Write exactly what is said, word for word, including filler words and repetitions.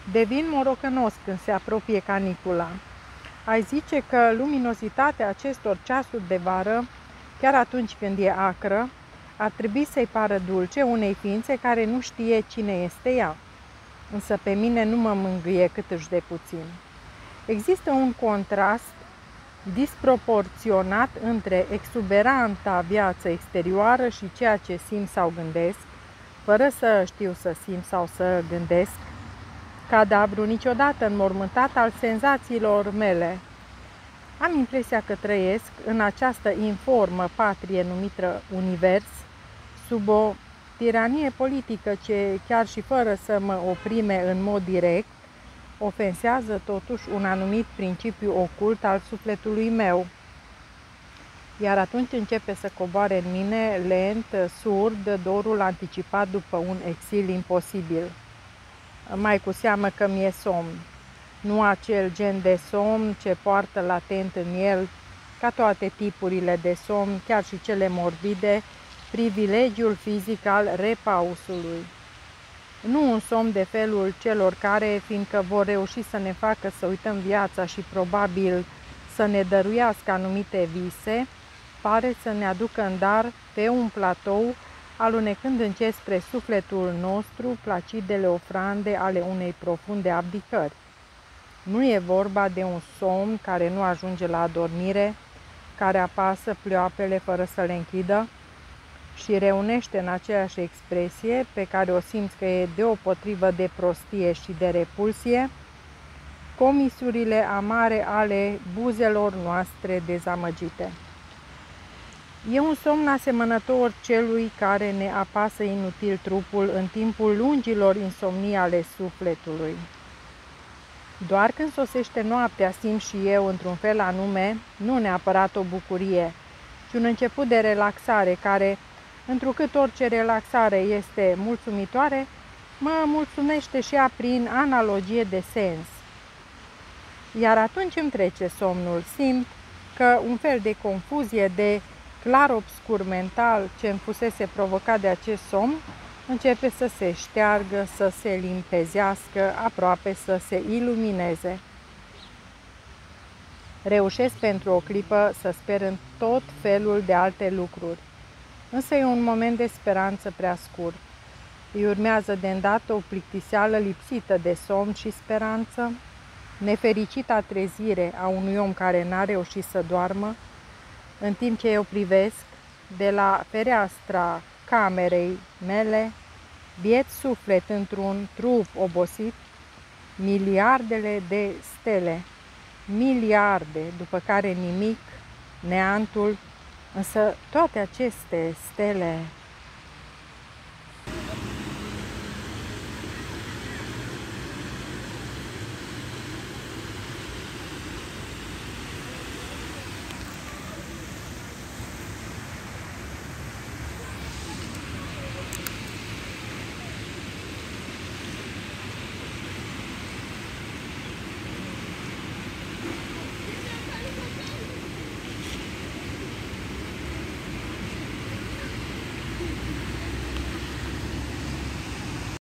Devin morocănos când se apropie canicula. Ai zice că luminozitatea acestor ceasuri de vară, chiar atunci când e acră, ar trebui să-i pară dulce unei ființe care nu știe cine este ea. Însă pe mine nu mă mângâie cât își de puțin. Există un contrast disproporționat între exuberanta viață exterioară și ceea ce simt sau gândesc, fără să știu să simt sau să gândesc, cadavru niciodată înmormântat al senzațiilor mele. Am impresia că trăiesc în această informă patrie numită univers, sub o tiranie politică ce, chiar și fără să mă oprime în mod direct, ofensează totuși un anumit principiu ocult al sufletului meu. Iar atunci începe să coboare în mine, lent, surd, dorul anticipat după un exil imposibil. Mai cu seamă că mi-e somn. Nu acel gen de somn ce poartă latent în el, ca toate tipurile de somn, chiar și cele morbide, privilegiul fizic al repausului. Nu un somn de felul celor care, fiindcă vor reuși să ne facă să uităm viața și probabil să ne dăruiască anumite vise, pare să ne aducă în dar pe un platou, alunecând încet spre sufletul nostru placidele ofrande ale unei profunde abdicări. Nu e vorba de un somn care nu ajunge la adormire, care apasă pleoapele fără să le închidă și reunește în aceeași expresie, pe care o simți că e deopotrivă de prostie și de repulsie, comisurile amare ale buzelor noastre dezamăgite. E un somn asemănător celui care ne apasă inutil trupul în timpul lungilor insomnii ale sufletului. Doar când sosește noaptea simt și eu, într-un fel anume, nu neapărat o bucurie, ci un început de relaxare care, întrucât orice relaxare este mulțumitoare, mă mulțumește și ea prin analogie de sens. Iar atunci îmi trece somnul, simt că un fel de confuzie, de clar-obscur mental ce îmi fusese provocat de acest somn, începe să se șteargă, să se limpezească, aproape să se ilumineze. Reușesc pentru o clipă să sper în tot felul de alte lucruri, însă e un moment de speranță prea scurt. Îi urmează de îndată o plictiseală lipsită de somn și speranță, nefericita trezire a unui om care n-a reușit să doarmă, în timp ce eu privesc de la fereastra camerei mele, biet suflet într-un trup obosit, miliardele de stele, miliarde, după care nimic, neantul, însă toate aceste stele